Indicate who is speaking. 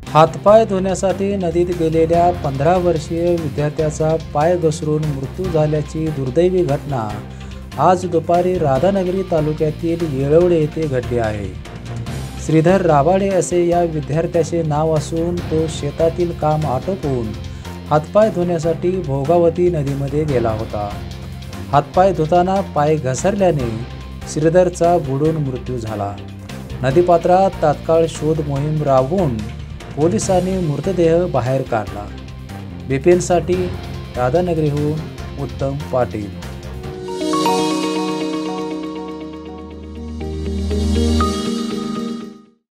Speaker 1: हातपाय धुण्यासाठी नदीत गेलेल्या 15 वर्षीय विद्यार्थ्याचा पाय घसरून मृत्यू झाल्याची दुर्दैवी घटना आज दुपारी राधानगरी तालुक्यातील येळवडे येथे घडली आहे। श्रीधर राबाडे असे या विद्यार्थ्याचे नाव असून तो शेतातील काम आटोपून हातपाय धुण्यासाठी भोगावती नदीमध्ये गेला होता। हातपाय धुताना पाय घसरल्याने श्रीधरचा बुडून मृत्यू झाला। नदीपात्रात तात्काळ शोध मोहीम राबवून पोलिसांनी मृतदेह बाहेर काढला। बिपिनसाठी राधानगरीहून उत्तम पाटील।